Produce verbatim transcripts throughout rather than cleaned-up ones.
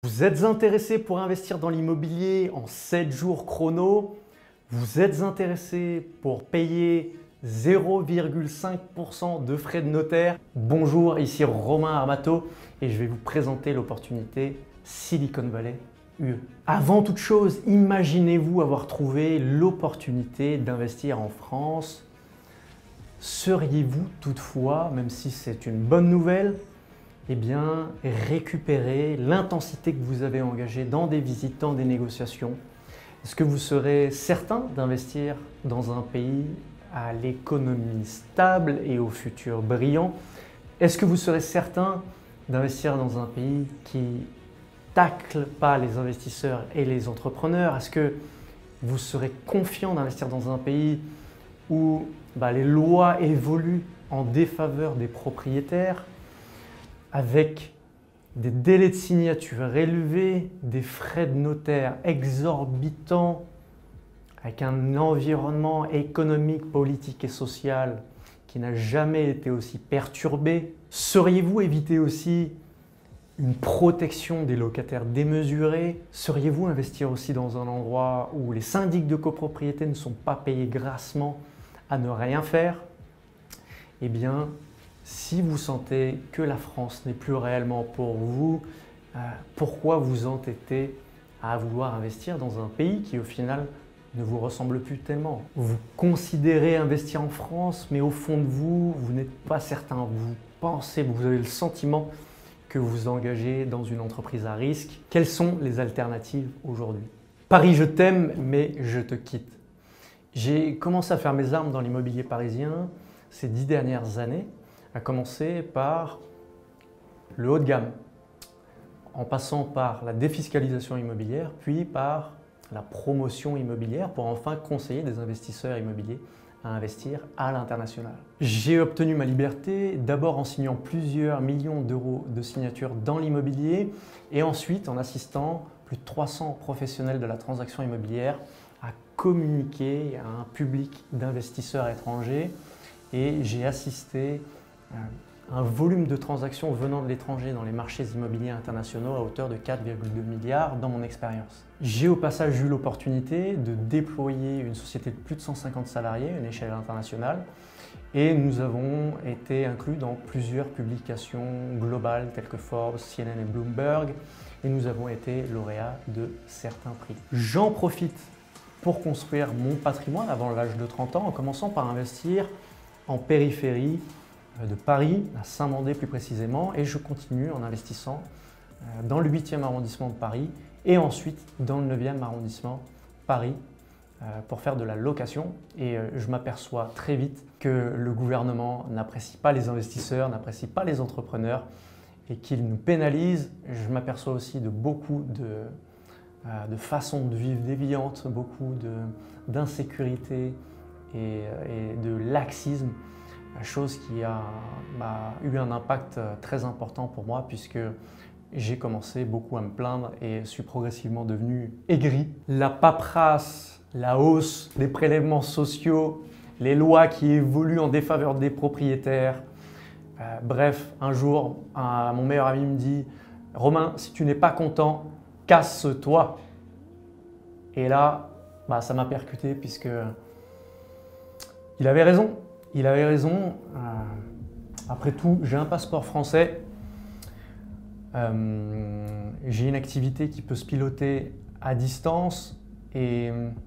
Vous êtes intéressé pour investir dans l'immobilier en sept jours chrono? Vous êtes intéressé pour payer zéro virgule cinq pour cent de frais de notaire? Bonjour, ici Romain Armato et je vais vous présenter l'opportunité Silicon Valley U E. Avant toute chose, imaginez-vous avoir trouvé l'opportunité d'investir en France. Seriez-vous toutefois, même si c'est une bonne nouvelle, eh bien, récupérer l'intensité que vous avez engagée dans des visites, dans des négociations? Est-ce que vous serez certain d'investir dans un pays à l'économie stable et au futur brillant? Est-ce que vous serez certain d'investir dans un pays qui tacle pas les investisseurs et les entrepreneurs? Est-ce que vous serez confiant d'investir dans un pays où bah, les lois évoluent en défaveur des propriétaires, avec des délais de signature élevés, des frais de notaire exorbitants, avec un environnement économique, politique et social qui n'a jamais été aussi perturbé? Seriez-vous éviter aussi une protection des locataires démesurée? Seriez-vous investir aussi dans un endroit où les syndics de copropriété ne sont pas payés grassement à ne rien faire? Eh bien, si vous sentez que la France n'est plus réellement pour vous, euh, pourquoi vous entêter à vouloir investir dans un pays qui au final ne vous ressemble plus tellement? Vous considérez investir en France, mais au fond de vous, vous n'êtes pas certain. Vous pensez, vous avez le sentiment que vous vous engagez dans une entreprise à risque. Quelles sont les alternatives aujourd'hui? Paris, je t'aime, mais je te quitte. J'ai commencé à faire mes armes dans l'immobilier parisien ces dix dernières années, à commencer par le haut de gamme, en passant par la défiscalisation immobilière, puis par la promotion immobilière pour enfin conseiller des investisseurs immobiliers à investir à l'international. J'ai obtenu ma liberté d'abord en signant plusieurs millions d'euros de signatures dans l'immobilier et ensuite en assistant plus de trois cents professionnels de la transaction immobilière à communiquer à un public d'investisseurs étrangers, et j'ai assisté un volume de transactions venant de l'étranger dans les marchés immobiliers internationaux à hauteur de quatre virgule deux milliards dans mon expérience. J'ai au passage eu l'opportunité de déployer une société de plus de cent cinquante salariés à une échelle internationale et nous avons été inclus dans plusieurs publications globales telles que Forbes, C N N et Bloomberg, et nous avons été lauréats de certains prix. J'en profite pour construire mon patrimoine avant l'âge de trente ans en commençant par investir en périphérie de Paris, à Saint-Mandé plus précisément, et je continue en investissant dans le huitième arrondissement de Paris et ensuite dans le neuvième arrondissement Paris pour faire de la location. Et je m'aperçois très vite que le gouvernement n'apprécie pas les investisseurs, n'apprécie pas les entrepreneurs et qu'il nous pénalise. Je m'aperçois aussi de beaucoup de, de façons de vivre déviantes, beaucoup d'insécurité et, et de laxisme. Chose qui a, a eu un impact très important pour moi puisque j'ai commencé beaucoup à me plaindre et suis progressivement devenu aigri. La paperasse, la hausse des prélèvements sociaux, les lois qui évoluent en défaveur des propriétaires. Euh, bref, un jour, un, mon meilleur ami me dit « Romain, si tu n'es pas content, casse-toi ». Et là, bah, ça m'a percuté puisque il avait raison. Il avait raison. Euh, après tout, j'ai un passeport français. Euh, j'ai une activité qui peut se piloter à distance et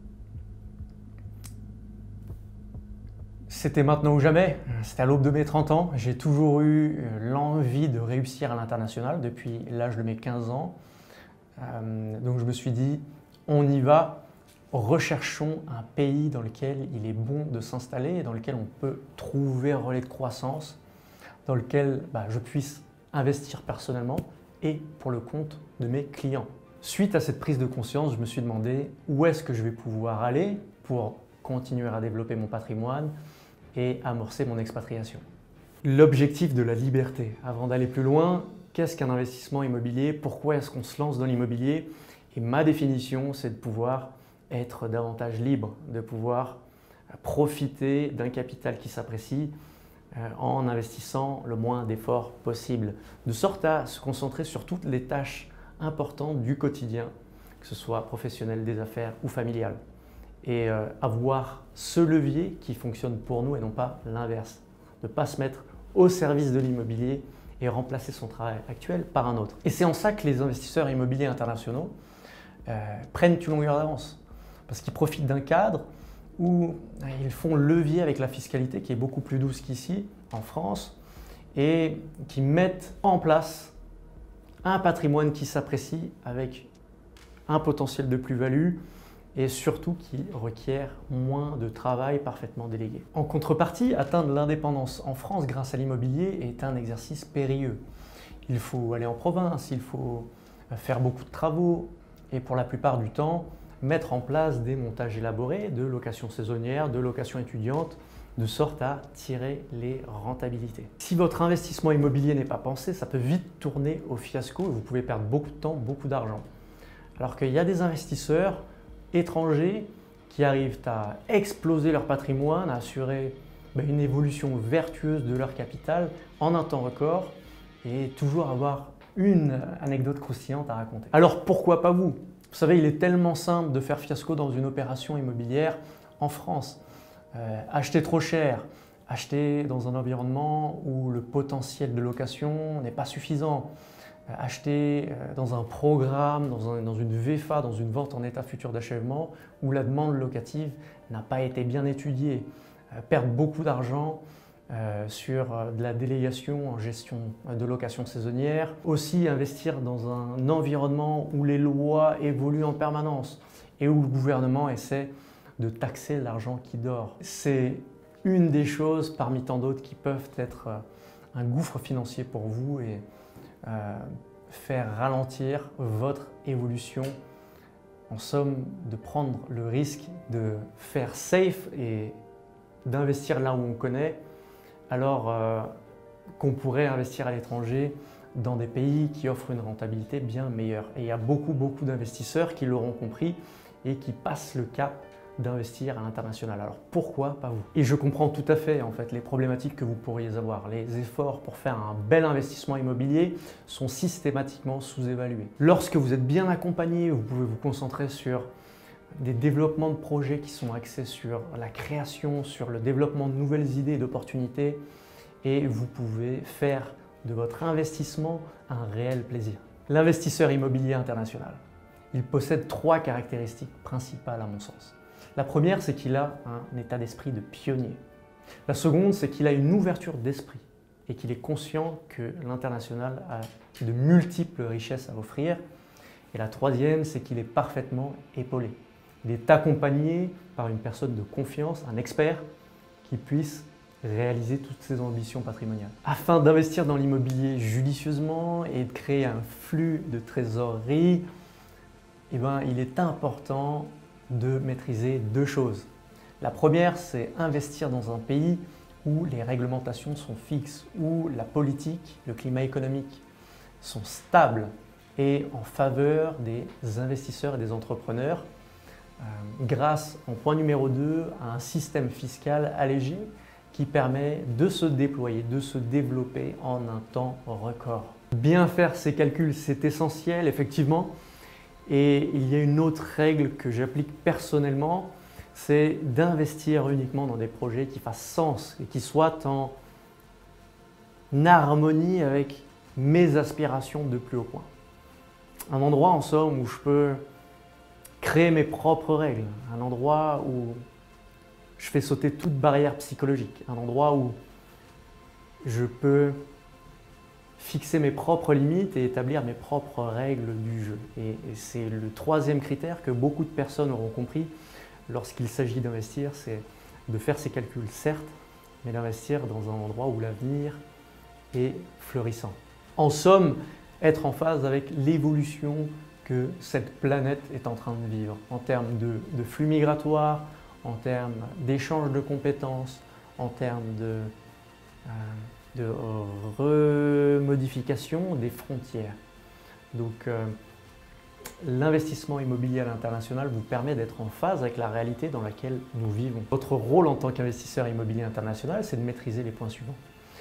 c'était maintenant ou jamais. C'était à l'aube de mes trente ans. J'ai toujours eu l'envie de réussir à l'international depuis l'âge de mes quinze ans. Euh, donc je me suis dit, on y va. Recherchons un pays dans lequel il est bon de s'installer et dans lequel on peut trouver un relais de croissance, dans lequel bah, je puisse investir personnellement et pour le compte de mes clients. Suite à cette prise de conscience, je me suis demandé où est-ce que je vais pouvoir aller pour continuer à développer mon patrimoine et amorcer mon expatriation. L'objectif de la liberté. Avant d'aller plus loin, qu'est-ce qu'un investissement immobilier? Pourquoi est-ce qu'on se lance dans l'immobilier? Et ma définition, c'est de pouvoir être davantage libre, de pouvoir profiter d'un capital qui s'apprécie en investissant le moins d'efforts possible, de sorte à se concentrer sur toutes les tâches importantes du quotidien, que ce soit professionnel, des affaires ou familial. Et euh, avoir ce levier qui fonctionne pour nous et non pas l'inverse. Ne pas se mettre au service de l'immobilier et remplacer son travail actuel par un autre. Et c'est en ça que les investisseurs immobiliers internationaux euh, prennent une longueur d'avance. Parce qu'ils profitent d'un cadre où euh, ils font levier avec la fiscalité qui est beaucoup plus douce qu'ici, en France, et qui mettent en place un patrimoine qui s'apprécie avec un potentiel de plus-value et surtout qui requiert moins de travail parfaitement délégué. En contrepartie, atteindre l'indépendance en France grâce à l'immobilier est un exercice périlleux. Il faut aller en province, il faut faire beaucoup de travaux et pour la plupart du temps, mettre en place des montages élaborés de location saisonnière, de location étudiante, de sorte à tirer les rentabilités. Si votre investissement immobilier n'est pas pensé, ça peut vite tourner au fiasco et vous pouvez perdre beaucoup de temps, beaucoup d'argent. Alors qu'il y a des investisseurs étrangers qui arrivent à exploser leur patrimoine, à assurer une évolution vertueuse de leur capital en un temps record et toujours avoir une anecdote croustillante à raconter. Alors pourquoi pas vous? Vous savez, il est tellement simple de faire fiasco dans une opération immobilière en France. Euh, acheter trop cher, acheter dans un environnement où le potentiel de location n'est pas suffisant, euh, acheter euh, dans un programme, dans, un, dans une V F A, dans une vente en état futur d'achèvement où la demande locative n'a pas été bien étudiée, euh, perdre beaucoup d'argent euh, sur euh, de la délégation en gestion de location saisonnière, aussi investir dans un environnement où les lois évoluent en permanence et où le gouvernement essaie de taxer l'argent qui dort. C'est une des choses parmi tant d'autres qui peuvent être un gouffre financier pour vous et euh, faire ralentir votre évolution. En somme, de prendre le risque de faire safe et d'investir là où on connaît, alors euh, qu'on pourrait investir à l'étranger dans des pays qui offrent une rentabilité bien meilleure. Et il y a beaucoup, beaucoup d'investisseurs qui l'auront compris et qui passent le cap d'investir à l'international. Alors pourquoi pas vous? Et je comprends tout à fait en fait les problématiques que vous pourriez avoir. Les efforts pour faire un bel investissement immobilier sont systématiquement sous-évalués. Lorsque vous êtes bien accompagné, vous pouvez vous concentrer sur des développements de projets qui sont axés sur la création, sur le développement de nouvelles idées et d'opportunités et vous pouvez faire de votre investissement un réel plaisir. L'investisseur immobilier international, il possède trois caractéristiques principales à mon sens. La première, c'est qu'il a un état d'esprit de pionnier. La seconde, c'est qu'il a une ouverture d'esprit et qu'il est conscient que l'international a de multiples richesses à offrir. Et la troisième, c'est qu'il est parfaitement épaulé. Il est accompagné par une personne de confiance, un expert, qui puisse réaliser toutes ses ambitions patrimoniales. Afin d'investir dans l'immobilier judicieusement et de créer un flux de trésorerie, eh ben, il est important de maîtriser deux choses. La première, c'est investir dans un pays où les réglementations sont fixes, où la politique, le climat économique sont stables et en faveur des investisseurs et des entrepreneurs euh, grâce, en point numéro deux, à un système fiscal allégé qui permet de se déployer, de se développer en un temps record. Bien faire ces calculs, c'est essentiel, effectivement. Et il y a une autre règle que j'applique personnellement, c'est d'investir uniquement dans des projets qui fassent sens et qui soient en harmonie avec mes aspirations de plus haut point. Un endroit en somme où je peux créer mes propres règles, un endroit où je fais sauter toute barrière psychologique, un endroit où je peux fixer mes propres limites et établir mes propres règles du jeu. Et, et c'est le troisième critère que beaucoup de personnes auront compris lorsqu'il s'agit d'investir, c'est de faire ses calculs, certes, mais d'investir dans un endroit où l'avenir est florissant. En somme, être en phase avec l'évolution que cette planète est en train de vivre en termes de, de flux migratoires, en termes d'échange de compétences, en termes de, euh, de remodification des frontières. Donc euh, l'investissement immobilier à l'international vous permet d'être en phase avec la réalité dans laquelle nous vivons. Votre rôle en tant qu'investisseur immobilier international, c'est de maîtriser les points suivants.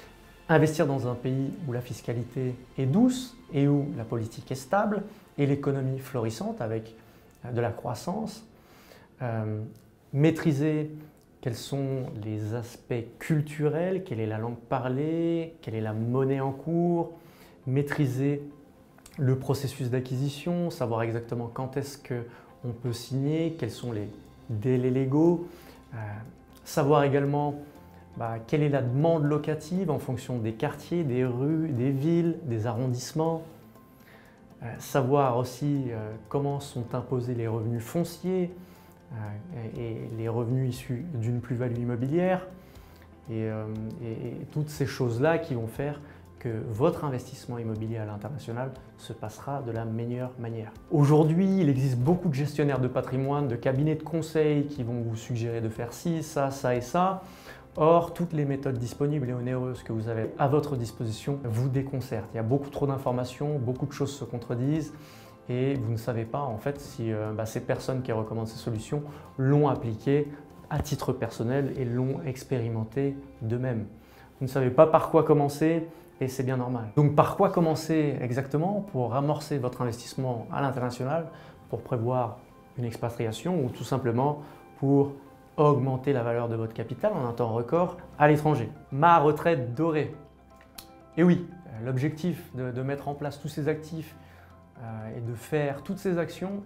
Investir dans un pays où la fiscalité est douce et où la politique est stable et l'économie florissante avec de la croissance. Euh, maîtriser quels sont les aspects culturels, quelle est la langue parlée, quelle est la monnaie en cours, maîtriser le processus d'acquisition, savoir exactement quand est-ce qu'on peut signer, quels sont les délais légaux, euh, savoir également bah, quelle est la demande locative en fonction des quartiers, des rues, des villes, des arrondissements, euh, savoir aussi euh, comment sont imposés les revenus fonciers euh, et, et les revenus issus d'une plus-value immobilière et, euh, et, et toutes ces choses-là qui vont faire que votre investissement immobilier à l'international se passera de la meilleure manière. Aujourd'hui, il existe beaucoup de gestionnaires de patrimoine, de cabinets de conseil qui vont vous suggérer de faire ci, ça, ça et ça. Or, toutes les méthodes disponibles et onéreuses que vous avez à votre disposition vous déconcertent. Il y a beaucoup trop d'informations, beaucoup de choses se contredisent et vous ne savez pas en fait si euh, bah, ces personnes qui recommandent ces solutions l'ont appliqué à titre personnel et l'ont expérimenté d'eux-mêmes. Vous ne savez pas par quoi commencer. Et c'est bien normal. Donc par quoi commencer exactement pour amorcer votre investissement à l'international, pour prévoir une expatriation ou tout simplement pour augmenter la valeur de votre capital en un temps record à l'étranger? Ma retraite dorée. Et oui, l'objectif de, de mettre en place tous ces actifs euh, et de faire toutes ces actions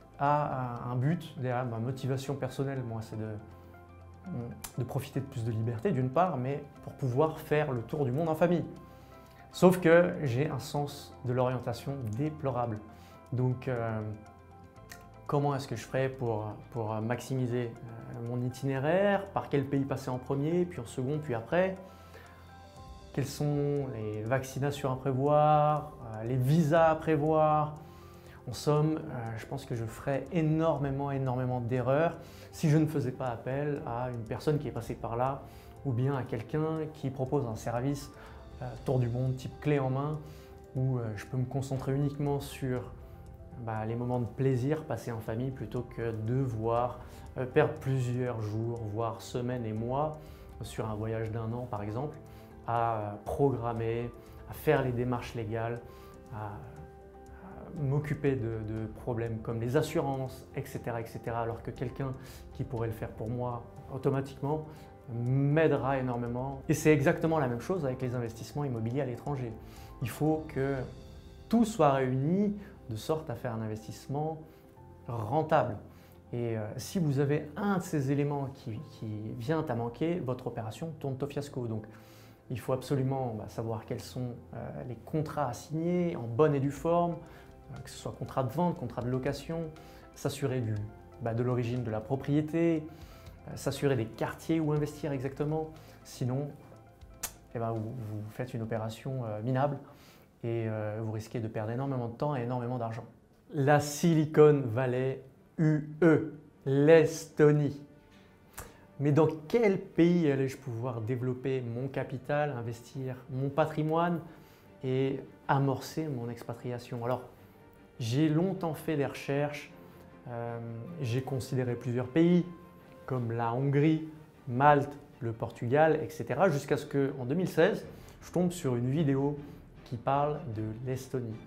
a un but, derrière ma motivation personnelle, moi c'est de, de profiter de plus de liberté d'une part, mais pour pouvoir faire le tour du monde en famille. Sauf que j'ai un sens de l'orientation déplorable. Donc, euh, comment est-ce que je ferais pour, pour maximiser euh, mon itinéraire? Par quel pays passer en premier, puis en second, puis après? Quelles sont les vaccinations à prévoir, euh, les visas à prévoir? En somme, euh, je pense que je ferais énormément, énormément d'erreurs si je ne faisais pas appel à une personne qui est passée par là ou bien à quelqu'un qui propose un service Euh, tour du monde type clé en main où euh, je peux me concentrer uniquement sur bah, les moments de plaisir passés en famille plutôt que de devoir euh, perdre plusieurs jours, voire semaines et mois sur un voyage d'un an par exemple à euh, programmer, à faire les démarches légales, à, à m'occuper de, de problèmes comme les assurances, et cetera, et cetera alors que quelqu'un qui pourrait le faire pour moi automatiquement m'aidera énormément. Et c'est exactement la même chose avec les investissements immobiliers à l'étranger. Il faut que tout soit réuni de sorte à faire un investissement rentable. Et euh, si vous avez un de ces éléments qui, qui vient à manquer, votre opération tourne au fiasco. Donc il faut absolument bah, savoir quels sont euh, les contrats à signer en bonne et due forme, euh, que ce soit contrat de vente, contrat de location, s'assurer du, bah, de l'origine de la propriété, s'assurer des quartiers où investir exactement, sinon eh ben, vous, vous faites une opération euh, minable et euh, vous risquez de perdre énormément de temps et énormément d'argent. La Silicon Valley U E, l'Estonie. Mais dans quel pays allais-je pouvoir développer mon capital, investir mon patrimoine et amorcer mon expatriation? Alors, j'ai longtemps fait des recherches, euh, j'ai considéré plusieurs pays, comme la Hongrie, Malte, le Portugal, et cetera. Jusqu'à ce qu'en deux mille seize, je tombe sur une vidéo qui parle de l'Estonie.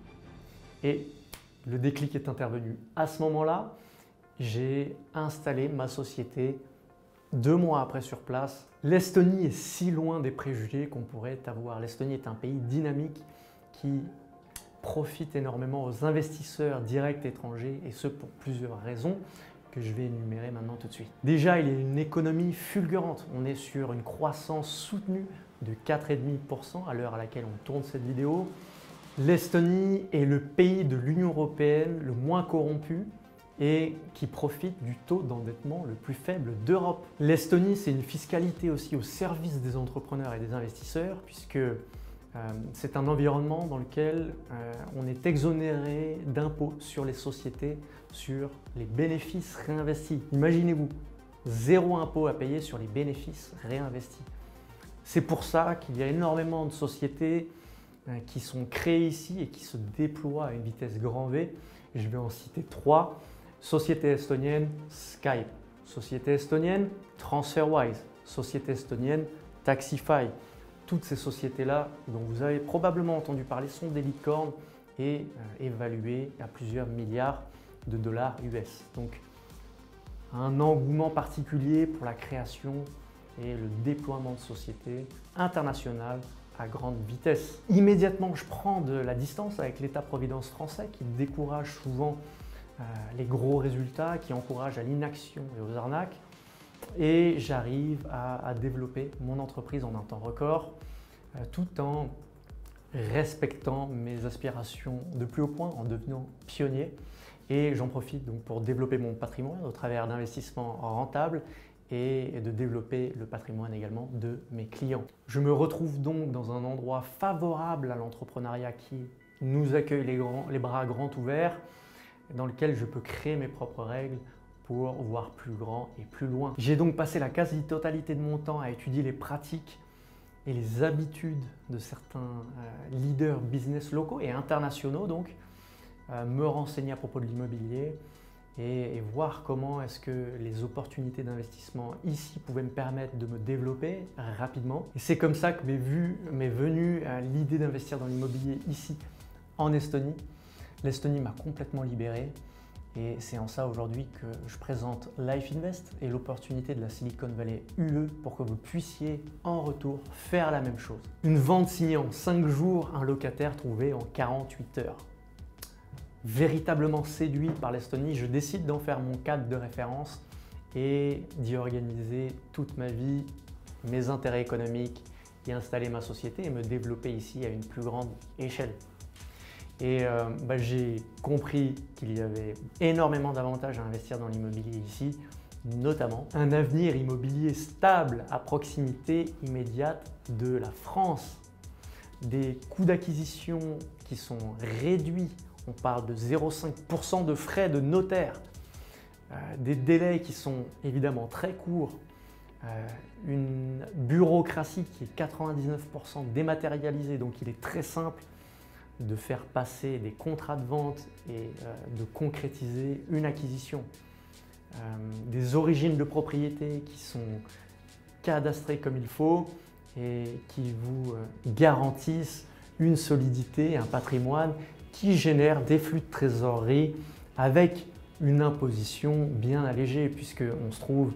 Et le déclic est intervenu. À ce moment-là, j'ai installé ma société deux mois après sur place. L'Estonie est si loin des préjugés qu'on pourrait avoir. L'Estonie est un pays dynamique qui profite énormément aux investisseurs directs étrangers et ce pour plusieurs raisons que je vais énumérer maintenant tout de suite. Déjà, il y a une économie fulgurante. On est sur une croissance soutenue de quatre virgule cinq pour cent à l'heure à laquelle on tourne cette vidéo. L'Estonie est le pays de l'Union européenne le moins corrompu et qui profite du taux d'endettement le plus faible d'Europe. L'Estonie, c'est une fiscalité aussi au service des entrepreneurs et des investisseurs puisque euh, c'est un environnement dans lequel euh, on est exonéré d'impôts sur les sociétés, sur les bénéfices réinvestis. Imaginez-vous, zéro impôt à payer sur les bénéfices réinvestis. C'est pour ça qu'il y a énormément de sociétés euh, qui sont créées ici et qui se déploient à une vitesse grand V. Je vais en citer trois. Société estonienne, Skype. Société estonienne, TransferWise. Société estonienne, Taxify. toutes ces sociétés-là dont vous avez probablement entendu parler sont des licornes et euh, évaluées à plusieurs milliards de dollars U S. Donc un engouement particulier pour la création et le déploiement de sociétés internationales à grande vitesse. Immédiatement, je prends de la distance avec l'État-providence français qui décourage souvent euh, les gros résultats, qui encourage à l'inaction et aux arnaques. Et j'arrive à, à développer mon entreprise en un temps record, euh, tout en respectant mes aspirations de plus haut point, en devenant pionnier. Et j'en profite donc pour développer mon patrimoine au travers d'investissements rentables et de développer le patrimoine également de mes clients. Je me retrouve donc dans un endroit favorable à l'entrepreneuriat qui nous accueille les, grands, les bras grands ouverts, dans lequel je peux créer mes propres règles pour voir plus grand et plus loin. J'ai donc passé la quasi-totalité de mon temps à étudier les pratiques et les habitudes de certains euh, leaders business locaux et internationaux, donc euh, me renseigner à propos de l'immobilier et, et voir comment est-ce que les opportunités d'investissement ici pouvaient me permettre de me développer rapidement. Et c'est comme ça que m'est venue euh, l'idée d'investir dans l'immobilier ici en Estonie. L'Estonie m'a complètement libéré. Et c'est en ça aujourd'hui que je présente Life Invest et l'opportunité de la Silicon Valley U E pour que vous puissiez en retour faire la même chose. Une vente signée en cinq jours, un locataire trouvé en quarante-huit heures. Véritablement séduit par l'Estonie, je décide d'en faire mon cadre de référence et d'y organiser toute ma vie, mes intérêts économiques, y installer ma société et me développer ici à une plus grande échelle. Et euh, bah, j'ai compris qu'il y avait énormément d'avantages à investir dans l'immobilier ici, notamment un avenir immobilier stable à proximité immédiate de la France, des coûts d'acquisition qui sont réduits, on parle de zéro virgule cinq pour cent de frais de notaire, euh, des délais qui sont évidemment très courts, euh, une bureaucratie qui est quatre-vingt-dix-neuf pour cent dématérialisée, donc il est très simple de faire passer des contrats de vente et euh, de concrétiser une acquisition. Euh, des origines de propriété qui sont cadastrées comme il faut et qui vous euh, garantissent une solidité, un patrimoine qui génère des flux de trésorerie avec une imposition bien allégée puisqu'on se trouve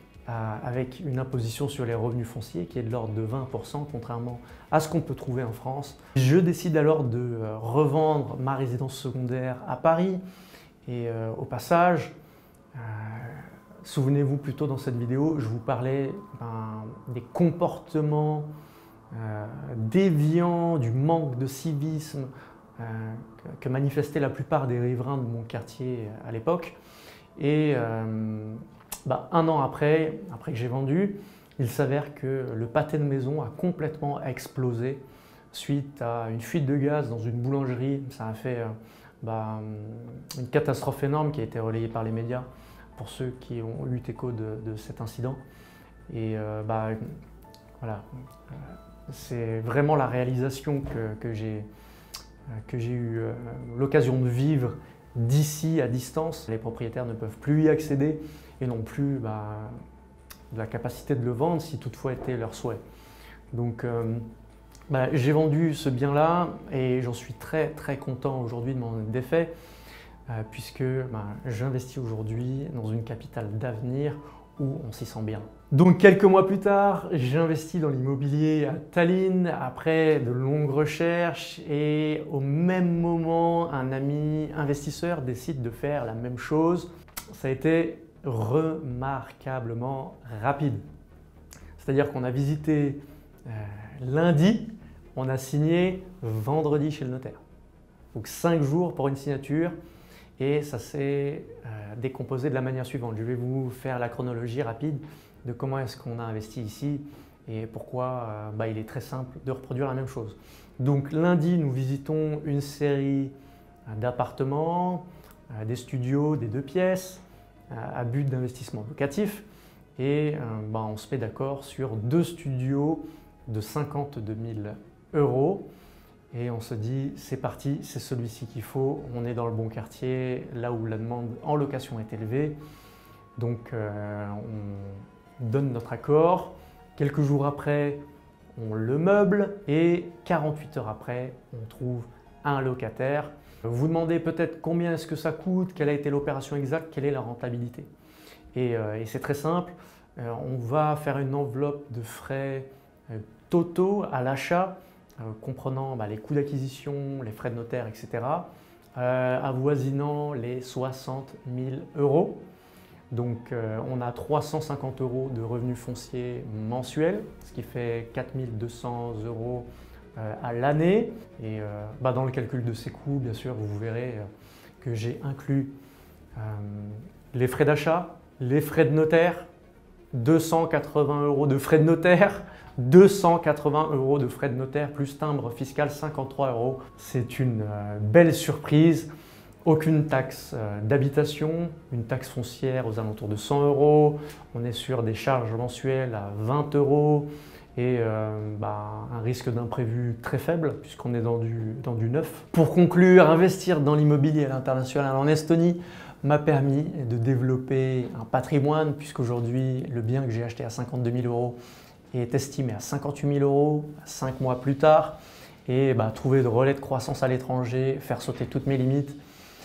avec une imposition sur les revenus fonciers qui est de l'ordre de vingt pour cent, contrairement à ce qu'on peut trouver en France. Je décide alors de revendre ma résidence secondaire à Paris et euh, au passage, euh, souvenez-vous plutôt dans cette vidéo, je vous parlais ben, des comportements euh, déviants, du manque de civisme euh, que, que manifestaient la plupart des riverains de mon quartier à l'époque. Et euh, Bah, un an après, après que j'ai vendu, il s'avère que le pâté de maison a complètement explosé suite à une fuite de gaz dans une boulangerie. Ça a fait euh, bah, une catastrophe énorme qui a été relayée par les médias pour ceux qui ont eu écho de, de cet incident. Et euh, bah, voilà, euh, c'est vraiment la réalisation que, que j'ai que j'ai eu euh, l'occasion de vivre d'ici à distance. Les propriétaires ne peuvent plus y accéder et non plus bah, de la capacité de le vendre si toutefois était leur souhait. Donc euh, bah, j'ai vendu ce bien-là et j'en suis très très content aujourd'hui de m'en être défait euh, puisque bah, j'investis aujourd'hui dans une capitale d'avenir où on s'y sent bien. Donc quelques mois plus tard, j'investis dans l'immobilier à Tallinn après de longues recherches et au même moment, un ami investisseur décide de faire la même chose. Ça a été remarquablement rapide. C'est-à-dire qu'on a visité euh, lundi, on a signé vendredi chez le notaire. Donc cinq jours pour une signature et ça s'est euh, décomposé de la manière suivante. Je vais vous faire la chronologie rapide de comment est-ce qu'on a investi ici et pourquoi euh, bah, il est très simple de reproduire la même chose. Donc lundi, nous visitons une série d'appartements, euh, des studios, des deux pièces, à but d'investissement locatif et euh, bah, on se met d'accord sur deux studios de cinquante-deux mille euros et on se dit c'est parti, c'est celui-ci qu'il faut, on est dans le bon quartier, là où la demande en location est élevée, donc euh, on donne notre accord. Quelques jours après, on le meuble et quarante-huit heures après, on trouve un locataire. Vous vous demandez peut-être combien est-ce que ça coûte, quelle a été l'opération exacte, quelle est la rentabilité. Et, euh, et c'est très simple, euh, on va faire une enveloppe de frais euh, totaux à l'achat, euh, comprenant bah, les coûts d'acquisition, les frais de notaire, et cetera, euh, avoisinant les soixante mille euros. Donc euh, on a trois cent cinquante euros de revenus fonciers mensuels, ce qui fait quatre mille deux cents euros euh, à l'année. Et euh, bah, dans le calcul de ces coûts, bien sûr, vous verrez euh, que j'ai inclus euh, les frais d'achat, les frais de notaire, deux cent quatre-vingts euros de frais de notaire, deux cent quatre-vingts euros de frais de notaire plus timbre fiscal cinquante-trois euros. C'est une euh, belle surprise. Aucune taxe euh, d'habitation, une taxe foncière aux alentours de cent euros. On est sur des charges mensuelles à vingt euros et euh, bah, un risque d'imprévu très faible puisqu'on est dans du, dans du neuf. Pour conclure, investir dans l'immobilier à l'international en Estonie m'a permis de développer un patrimoine puisqu'aujourd'hui, le bien que j'ai acheté à cinquante-deux mille euros est estimé à cinquante-huit mille euros cinq mois plus tard. Et bah, trouver de relais de croissance à l'étranger, faire sauter toutes mes limites.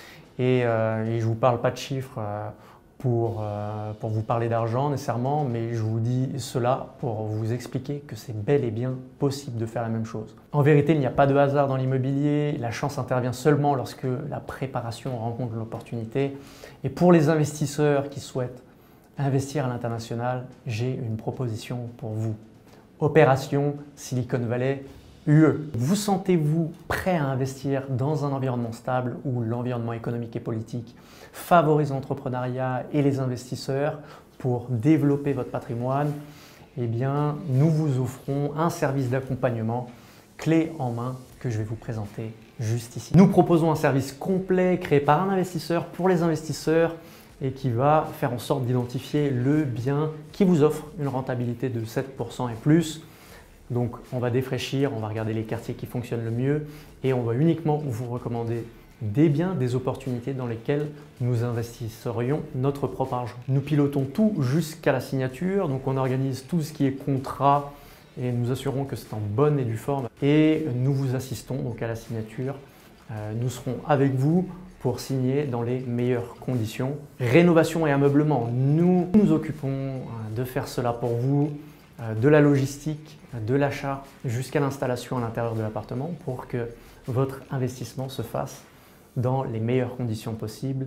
Et, euh, et je ne vous parle pas de chiffres euh, pour, euh, pour vous parler d'argent nécessairement, mais je vous dis cela pour vous expliquer que c'est bel et bien possible de faire la même chose. En vérité, il n'y a pas de hasard dans l'immobilier, la chance intervient seulement lorsque la préparation rencontre l'opportunité. Et pour les investisseurs qui souhaitent investir à l'international, j'ai une proposition pour vous. Opération Silicon Valley U E. Vous sentez-vous prêt à investir dans un environnement stable où l'environnement économique et politique favorise l'entrepreneuriat et les investisseurs pour développer votre patrimoine? Eh bien, nous vous offrons un service d'accompagnement clé en main que je vais vous présenter juste ici. Nous proposons un service complet créé par un investisseur pour les investisseurs et qui va faire en sorte d'identifier le bien qui vous offre une rentabilité de sept pour cent et plus. Donc on va défraîchir, on va regarder les quartiers qui fonctionnent le mieux et on va uniquement vous recommander des biens, des opportunités dans lesquelles nous investisserions notre propre argent. Nous pilotons tout jusqu'à la signature, donc on organise tout ce qui est contrat et nous assurons que c'est en bonne et due forme et nous vous assistons donc à la signature. Euh, nous serons avec vous pour signer dans les meilleures conditions. Rénovation et ameublement, nous nous occupons de faire cela pour vous, de la logistique, de l'achat jusqu'à l'installation à l'intérieur de l'appartement pour que votre investissement se fasse dans les meilleures conditions possibles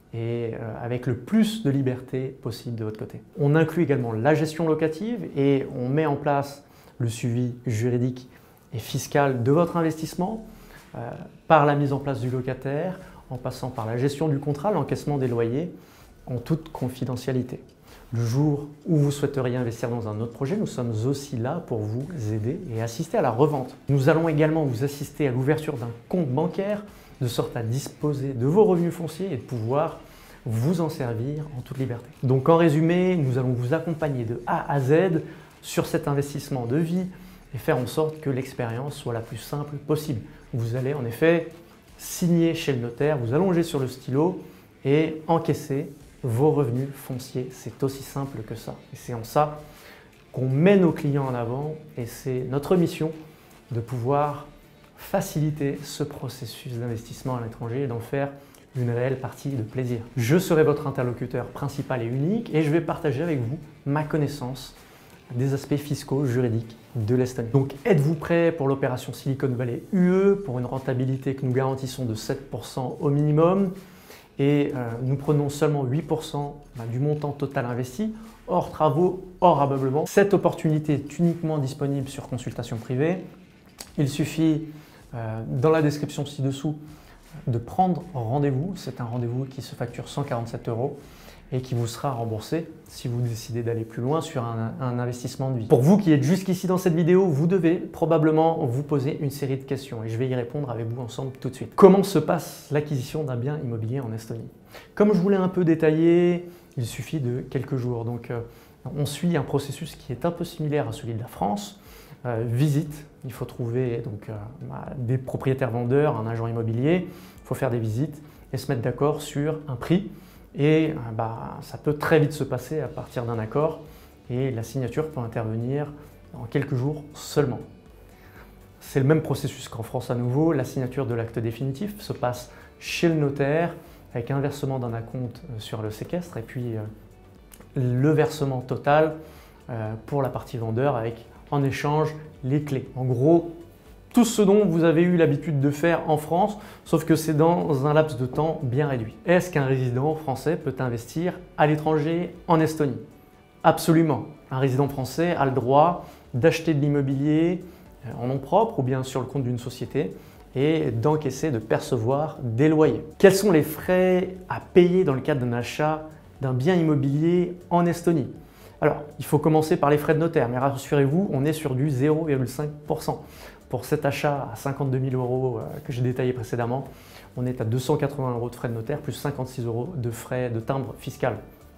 et avec le plus de liberté possible de votre côté. On inclut également la gestion locative et on met en place le suivi juridique et fiscal de votre investissement euh, par la mise en place du locataire, en passant par la gestion du contrat, l'encaissement des loyers en toute confidentialité. Le jour où vous souhaiteriez investir dans un autre projet, nous sommes aussi là pour vous aider et assister à la revente. Nous allons également vous assister à l'ouverture d'un compte bancaire de sorte à disposer de vos revenus fonciers et de pouvoir vous en servir en toute liberté. Donc en résumé, nous allons vous accompagner de A à Z sur cet investissement de vie et faire en sorte que l'expérience soit la plus simple possible. Vous allez en effet signer chez le notaire, vous allonger sur le stylo et encaisser vos revenus fonciers. C'est aussi simple que ça. Et c'est en ça qu'on met nos clients en avant et c'est notre mission de pouvoir faciliter ce processus d'investissement à l'étranger et d'en faire une réelle partie de plaisir. Je serai votre interlocuteur principal et unique et je vais partager avec vous ma connaissance des aspects fiscaux, juridiques de l'Estonie. Donc êtes-vous prêt pour l'opération Silicon Valley U E pour une rentabilité que nous garantissons de sept pour cent au minimum? Et euh, nous prenons seulement huit pour cent bah, du montant total investi, hors travaux, hors ameublement. Cette opportunité est uniquement disponible sur consultation privée. Il suffit, euh, dans la description ci-dessous, de prendre rendez-vous. C'est un rendez-vous qui se facture cent quarante-sept euros et qui vous sera remboursé si vous décidez d'aller plus loin sur un, un investissement de vie. Pour vous qui êtes jusqu'ici dans cette vidéo, vous devez probablement vous poser une série de questions et je vais y répondre avec vous ensemble tout de suite. Comment se passe l'acquisition d'un bien immobilier en Estonie? Comme je vous l'ai un peu détaillé, il suffit de quelques jours. Donc, euh, on suit un processus qui est un peu similaire à celui de la France. Euh, visite, il faut trouver donc, euh, bah, des propriétaires vendeurs, un agent immobilier, il faut faire des visites et se mettre d'accord sur un prix. Et bah, ça peut très vite se passer à partir d'un accord et la signature peut intervenir en quelques jours seulement. C'est le même processus qu'en France à nouveau. La signature de l'acte définitif se passe chez le notaire avec un versement d'un acompte sur le séquestre et puis euh, le versement total euh, pour la partie vendeur avec en échange les clés. En gros, tout ce dont vous avez eu l'habitude de faire en France, sauf que c'est dans un laps de temps bien réduit. Est-ce qu'un résident français peut investir à l'étranger en Estonie? Absolument. Un résident français a le droit d'acheter de l'immobilier en nom propre ou bien sur le compte d'une société et d'encaisser, de percevoir des loyers. Quels sont les frais à payer dans le cadre d'un achat d'un bien immobilier en Estonie? Alors, il faut commencer par les frais de notaire, mais rassurez-vous, on est sur du zéro virgule cinq pour cent. Pour cet achat à cinquante-deux mille euros que j'ai détaillé précédemment, on est à deux cent quatre-vingts euros de frais de notaire plus cinquante-six euros de frais de timbre fiscal.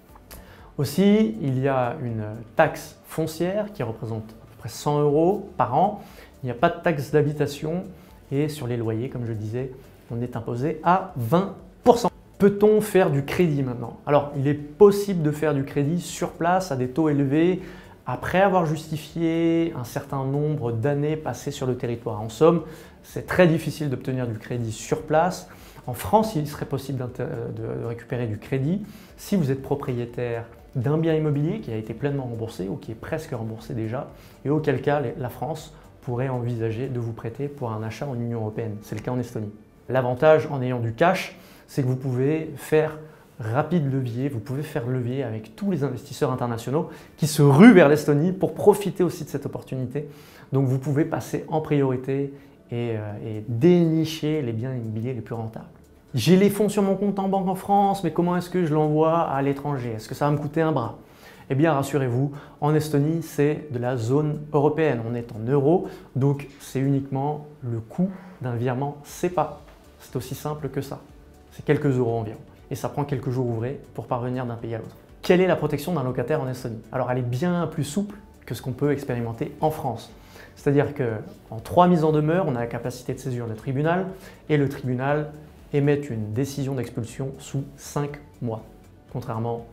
Aussi, il y a une taxe foncière qui représente à peu près cent euros par an. Il n'y a pas de taxe d'habitation et sur les loyers, comme je disais, on est imposé à vingt pour cent. Peut-on faire du crédit maintenant? Alors, il est possible de faire du crédit sur place à des taux élevés après avoir justifié un certain nombre d'années passées sur le territoire. En somme, c'est très difficile d'obtenir du crédit sur place. En France, il serait possible de récupérer du crédit si vous êtes propriétaire d'un bien immobilier qui a été pleinement remboursé ou qui est presque remboursé déjà, et auquel cas la France pourrait envisager de vous prêter pour un achat en Union européenne. C'est le cas en Estonie. L'avantage en ayant du cash, c'est que vous pouvez faire rapide levier, vous pouvez faire levier avec tous les investisseurs internationaux qui se ruent vers l'Estonie pour profiter aussi de cette opportunité. Donc vous pouvez passer en priorité et, euh, et dénicher les biens immobiliers les plus rentables. J'ai les fonds sur mon compte en banque en France, mais comment est-ce que je l'envoie à l'étranger? Est-ce que ça va me coûter un bras? Eh bien, rassurez-vous, en Estonie, c'est de la zone européenne. On est en euros, donc c'est uniquement le coût d'un virement SEPA. C'est aussi simple que ça. C'est quelques euros environ. Et ça prend quelques jours ouvrés pour parvenir d'un pays à l'autre. Quelle est la protection d'un locataire en Estonie? Alors, elle est bien plus souple que ce qu'on peut expérimenter en France. C'est-à-dire qu'en trois mises en demeure, on a la capacité de saisir le tribunal et le tribunal émet une décision d'expulsion sous cinq mois, contrairement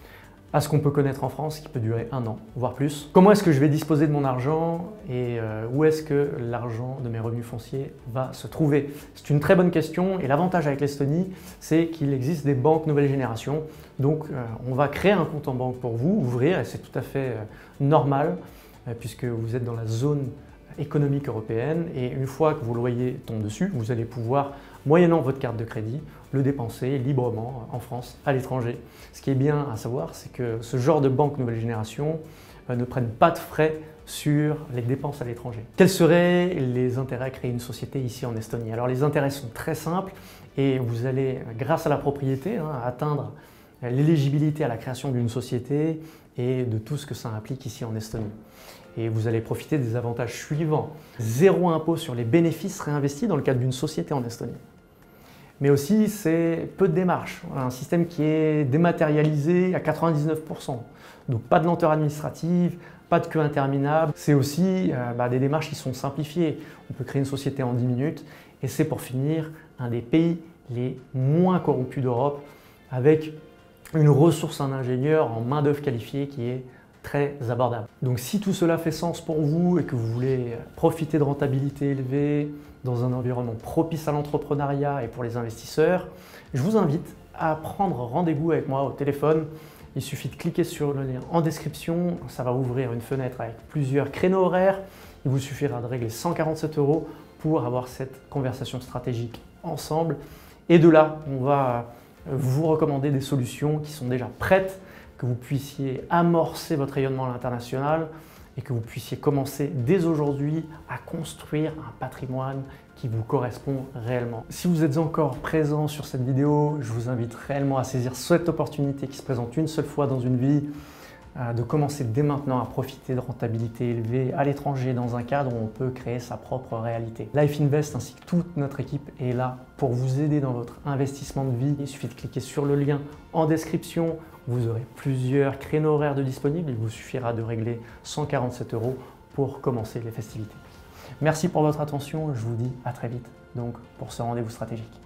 à ce qu'on peut connaître en France qui peut durer un an, voire plus. Comment est-ce que je vais disposer de mon argent et euh, où est-ce que l'argent de mes revenus fonciers va se trouver? C'est une très bonne question et l'avantage avec l'Estonie, c'est qu'il existe des banques nouvelle génération. Donc euh, on va créer un compte en banque pour vous, ouvrir, et c'est tout à fait euh, normal euh, puisque vous êtes dans la zone économique européenne et une fois que vos loyers tombent dessus, vous allez pouvoir, moyennant votre carte de crédit, le dépenser librement en France, à l'étranger. Ce qui est bien à savoir, c'est que ce genre de banque nouvelle génération euh, ne prennent pas de frais sur les dépenses à l'étranger. Quels seraient les intérêts à créer une société ici en Estonie? Alors les intérêts sont très simples et vous allez, grâce à la propriété, hein, atteindre l'éligibilité à la création d'une société et de tout ce que ça implique ici en Estonie. Et vous allez profiter des avantages suivants. Zéro impôt sur les bénéfices réinvestis dans le cadre d'une société en Estonie. Mais aussi, c'est peu de démarches. Un système qui est dématérialisé à quatre-vingt-dix-neuf pour cent. Donc pas de lenteur administrative, pas de queue interminable. C'est aussi euh, bah, des démarches qui sont simplifiées. On peut créer une société en dix minutes et c'est pour finir un des pays les moins corrompus d'Europe avec une ressource en ingénieurs en main-d'œuvre qualifiée qui est très abordable. Donc si tout cela fait sens pour vous et que vous voulez profiter de rentabilité élevée dans un environnement propice à l'entrepreneuriat et pour les investisseurs, je vous invite à prendre rendez-vous avec moi au téléphone. Il suffit de cliquer sur le lien en description, ça va ouvrir une fenêtre avec plusieurs créneaux horaires. Il vous suffira de régler cent quarante-sept euros pour avoir cette conversation stratégique ensemble. Et de là, on va vous recommander des solutions qui sont déjà prêtes, que vous puissiez amorcer votre rayonnement à l'international et que vous puissiez commencer dès aujourd'hui à construire un patrimoine qui vous correspond réellement. Si vous êtes encore présent sur cette vidéo, je vous invite réellement à saisir cette opportunité qui se présente une seule fois dans une vie, de commencer dès maintenant à profiter de rentabilité élevée à l'étranger dans un cadre où on peut créer sa propre réalité. Life Invest ainsi que toute notre équipe est là pour vous aider dans votre investissement de vie. Il suffit de cliquer sur le lien en description. Vous aurez plusieurs créneaux horaires de disponibles. Il vous suffira de régler cent quarante-sept euros pour commencer les festivités. Merci pour votre attention. Je vous dis à très vite donc pour ce rendez-vous stratégique.